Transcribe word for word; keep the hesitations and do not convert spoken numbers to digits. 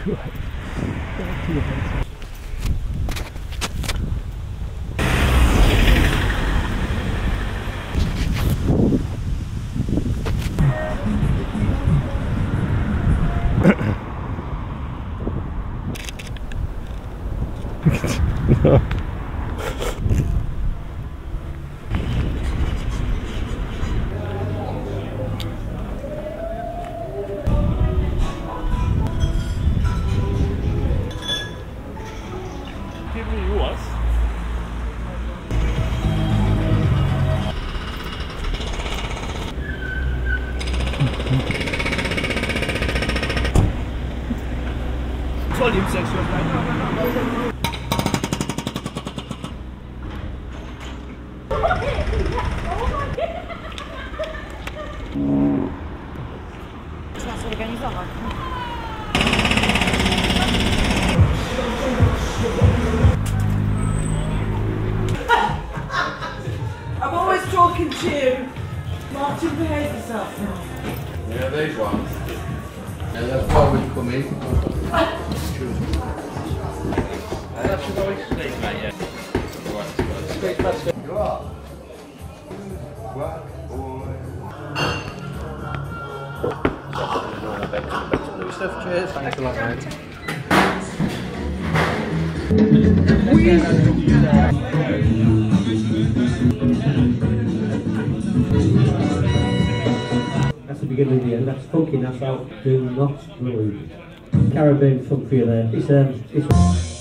No. Volume section, right? Trzeba się organizować. I'm always talking to you. Martin, behave yourself now. Yeah, these ones. Yeah, that's why we come in. That's your voice. Steve, mate, yeah. You are? What? Boy. Stuff, cheers. Thanks a lot, mate. That's the beginning of the end. That's funky. That's out. Do not believe. Caribbean funk for you there. It's um. It's